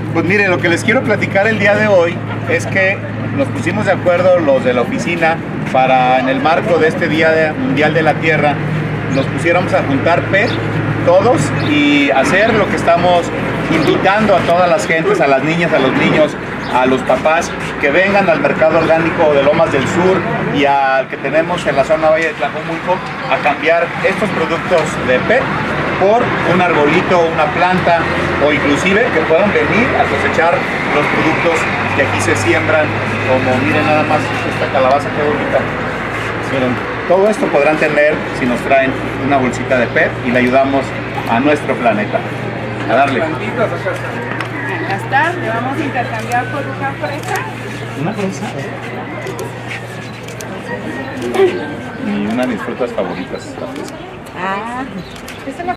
Pues mire, lo que les quiero platicar el día de hoy es que nos pusimos de acuerdo los de la oficina para, en el marco de este Día Mundial de la Tierra, nos pusiéramos a juntar PET todos y hacer lo que estamos invitando a todas las gentes, a las niñas, a los niños, a los papás, que vengan al mercado orgánico de Lomas del Sur y al que tenemos en la zona Valle de Tlajomulco a cambiar estos productos de PET por un arbolito, una planta, o inclusive que puedan venir a cosechar los productos que aquí se siembran, como miren nada más esta calabaza, qué bonita. Miren, todo esto podrán tener si nos traen una bolsita de PET y le ayudamos a nuestro planeta. A darle. Acá está, le vamos a intercambiar por una fresa. ¿Una fresa? Y una de mis frutas favoritas, la fresa. Ah, esa es la